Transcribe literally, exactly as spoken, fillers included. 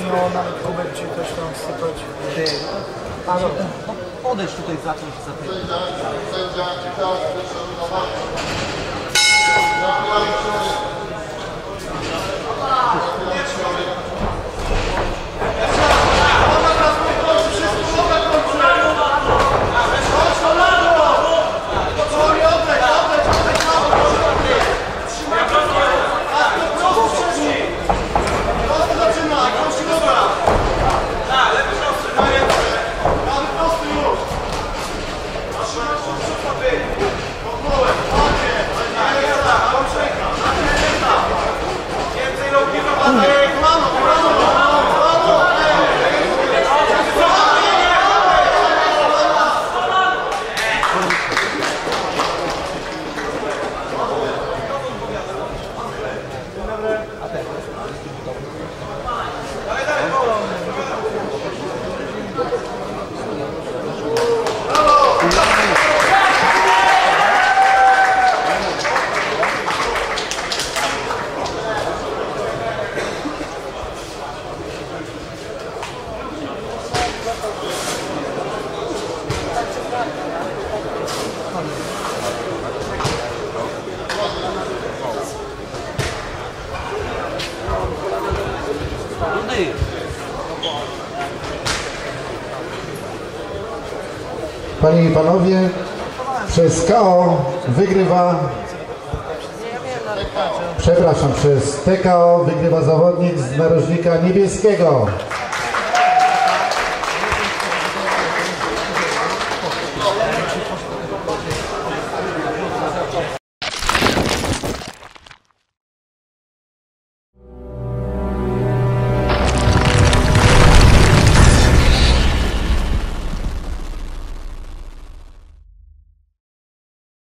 No, nawet kubek czy coś tam sypać. Ty, a no, podejdź tutaj zacząć za tym. Panie i panowie, przez K O wygrywa, przepraszam, przez T K O wygrywa zawodnik z narożnika niebieskiego.